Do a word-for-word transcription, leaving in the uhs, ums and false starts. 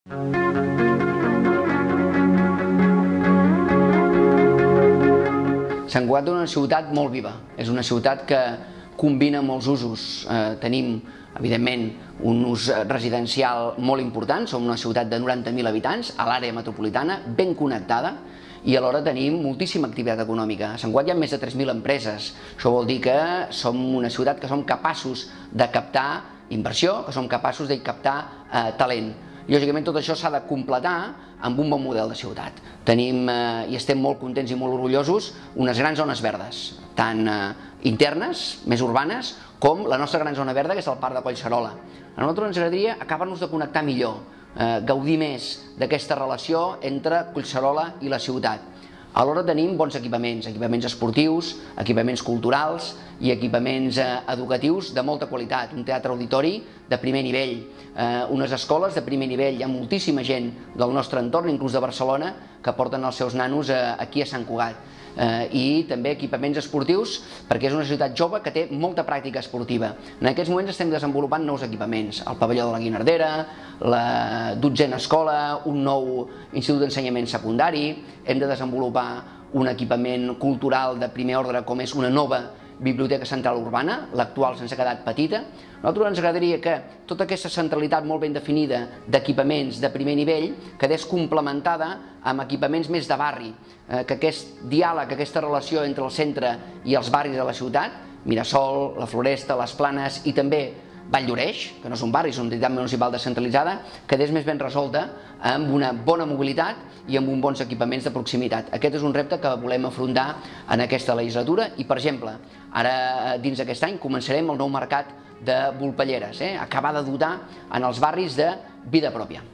Sant Cugat és una ciutat molt viva, és una ciutat que combina molts usos. Eh, tenim, evidentment, un ús residencial molt important, som una ciutat de noranta mil habitants, a l'àrea metropolitana, ben connectada, i alhora tenim moltíssima activitat econòmica. A Sant Cugat hi ha més de tres mil empreses, això vol dir que som una ciutat que som capaços de captar inversió, que som capaços de captar eh, talent. Lògicament tot això s'ha de completar amb un bon model de ciutat. Tenim, eh, i estem molt contents i molt orgullosos, unes grans zones verdes, tant eh, internes, més urbanes, com la nostra gran zona verda, que és el Parc de Collserola. A nosaltres ens agradaria acabar-nos de connectar millor, eh, gaudir més d'aquesta relació entre Collserola i la ciutat. Alhora tenim bons equipaments, equipaments esportius, equipaments culturals i equipaments eh, educatius de molta qualitat, un teatre auditori de primer nivell, eh, unes escoles de primer nivell, hi ha moltíssima gent del nostre entorn, inclús de Barcelona, que porten els seus nanos eh, aquí a Sant Cugat. Eh, i també equipaments esportius perquè és una ciutat jove que té molta pràctica esportiva. En aquests moments estem desenvolupant nous equipaments, el pavelló de la Guinardera, la dotzena escola, un nou institut d'ensenyament secundari, hem de desenvolupar un equipament cultural de primer ordre com és una nova Biblioteca Central Urbana, l'actual se'ns ha quedat petita. A nosaltres ens agradaria que tota aquesta centralitat molt ben definida d'equipaments de primer nivell quedés complementada amb equipaments més de barri, que aquest diàleg, aquesta relació entre el centre i els barris de la ciutat, Mirasol, la Floresta, les Planes i també Vall d'Oreix, que no és un barri, és una entitat municipal descentralitzada, quedés més ben resolta amb una bona mobilitat i amb uns bons equipaments de proximitat. Aquest és un repte que volem afrontar en aquesta legislatura i, per exemple, ara dins d'aquest any començarem el nou mercat de Volpelleres, eh? acabar de dotar en els barris de vida pròpia.